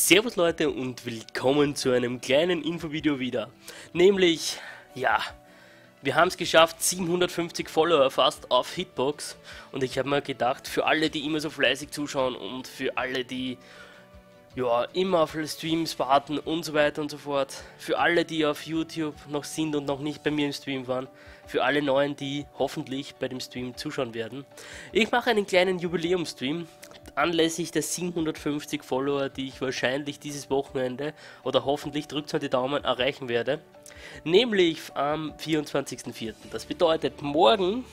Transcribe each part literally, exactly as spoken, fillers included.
Servus Leute und willkommen zu einem kleinen Infovideo wieder. Nämlich, ja, wir haben es geschafft, siebenhundertfünfzig Follower fast auf Hitbox. Und ich habe mir gedacht, für alle, die immer so fleißig zuschauen und für alle, die ja immer auf Streams warten und so weiter und so fort, für alle, die auf YouTube noch sind und noch nicht bei mir im Stream waren, für alle Neuen, die hoffentlich bei dem Stream zuschauen werden. Ich mache einen kleinen Jubiläumstream anlässlich der siebenhundertfünfzig Follower, die ich wahrscheinlich dieses Wochenende oder hoffentlich, drückt mal die Daumen, erreichen werde. Nämlich am vierundzwanzigsten vierten Das bedeutet, morgen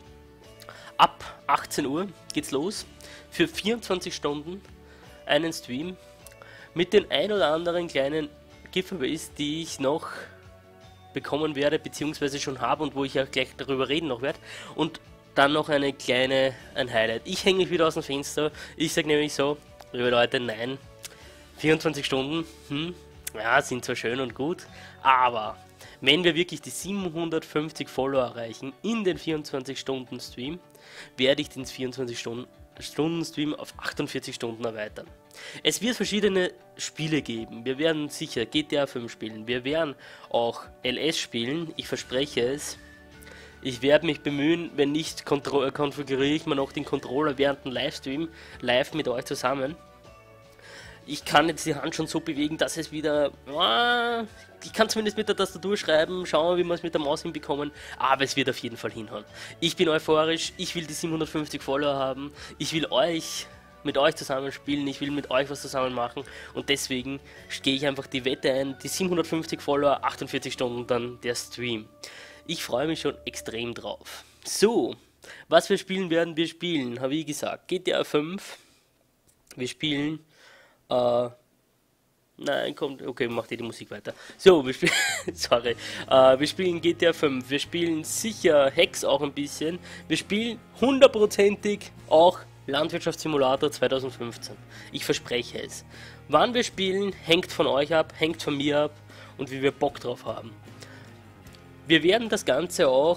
ab achtzehn Uhr geht's los für vierundzwanzig Stunden einen Stream mit den ein oder anderen kleinen Giveaways, die ich noch bekommen werde, beziehungsweise schon habe und wo ich ja gleich darüber reden noch werde. Und dann noch eine kleine, ein Highlight. Ich hänge mich wieder aus dem Fenster. Ich sage nämlich so, liebe Leute, nein, vierundzwanzig Stunden, hm, ja, sind zwar schön und gut, aber wenn wir wirklich die siebenhundertfünfzig Follower erreichen in den vierundzwanzig Stunden Stream, werde ich den vierundzwanzig Stunden Stunden-Stream auf achtundvierzig Stunden erweitern. Es wird verschiedene Spiele geben. Wir werden sicher G T A fünf spielen. Wir werden auch L S spielen. Ich verspreche es. Ich werde mich bemühen, wenn nicht, konfiguriere ich mir noch den Controller während dem Livestream live mit euch zusammen. Ich kann jetzt die Hand schon so bewegen, dass es wieder... Oh, ich kann zumindest mit der Tastatur schreiben, schauen, wie wir es mit der Maus hinbekommen, aber es wird auf jeden Fall hinhauen. Ich bin euphorisch, ich will die siebenhundertfünfzig Follower haben, ich will euch mit euch zusammen spielen, ich will mit euch was zusammen machen und deswegen gehe ich einfach die Wette ein, die siebenhundertfünfzig Follower, achtundvierzig Stunden dann der Stream. Ich freue mich schon extrem drauf. So, was wir spielen werden, wir spielen, habe ich gesagt, G T A fünf, wir spielen... Uh, nein, kommt, okay, macht ihr die Musik weiter. So, wir spielen, sorry, uh, wir spielen G T A fünf, wir spielen sicher Hex auch ein bisschen, wir spielen hundertprozentig auch Landwirtschaftssimulator zweitausendfünfzehn. Ich verspreche es. Wann wir spielen, hängt von euch ab, hängt von mir ab und wie wir Bock drauf haben. Wir werden das Ganze auch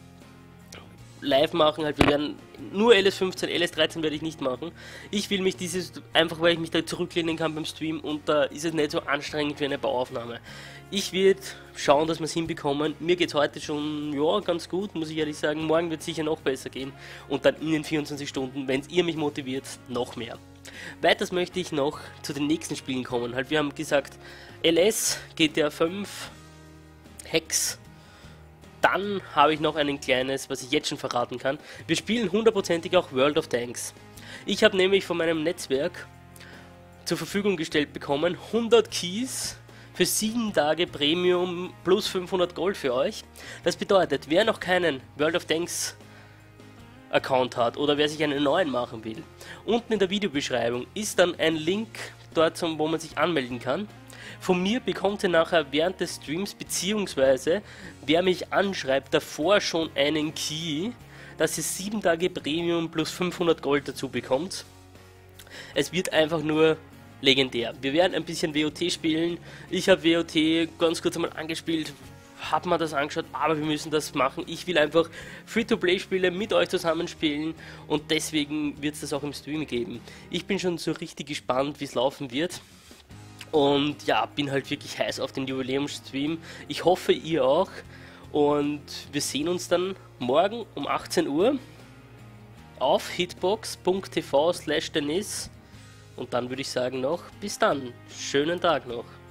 live machen, halt, wir werden nur L S fünfzehn, L S dreizehn werde ich nicht machen. Ich will mich dieses, einfach weil ich mich da zurücklehnen kann beim Stream und da ist es nicht so anstrengend wie eine Bauaufnahme. Ich werde schauen, dass wir es hinbekommen. Mir geht es heute schon, ja, ganz gut, muss ich ehrlich sagen. Morgen wird es sicher noch besser gehen und dann in den vierundzwanzig Stunden, wenn ihr mich motiviert, noch mehr. Weiters möchte ich noch zu den nächsten Spielen kommen. Halt, wir haben gesagt, L S, G T A fünf, Hex. Dann habe ich noch ein kleines, was ich jetzt schon verraten kann. Wir spielen hundertprozentig auch World of Tanks. Ich habe nämlich von meinem Netzwerk zur Verfügung gestellt bekommen hundert Keys für sieben Tage Premium plus fünfhundert Gold für euch. Das bedeutet, wer noch keinen World of Tanks Account hat oder wer sich einen neuen machen will, unten in der Videobeschreibung ist dann ein Link dort, wo man sich anmelden kann. Von mir bekommt ihr nachher während des Streams, beziehungsweise wer mich anschreibt, davor schon einen Key, dass ihr sieben Tage Premium plus fünfhundert Gold dazu bekommt. Es wird einfach nur legendär. Wir werden ein bisschen W O T spielen. Ich habe W O T ganz kurz einmal angespielt, habe mir das angeschaut, aber wir müssen das machen. Ich will einfach Free-to-Play-Spiele mit euch zusammenspielen und deswegen wird es das auch im Stream geben. Ich bin schon so richtig gespannt, wie es laufen wird. Und ja, bin halt wirklich heiß auf den Jubiläumsstream. Ich hoffe, ihr auch. Und wir sehen uns dann morgen um achtzehn Uhr auf hitbox punkt t v slash dennis. Und dann würde ich sagen noch, bis dann. Schönen Tag noch.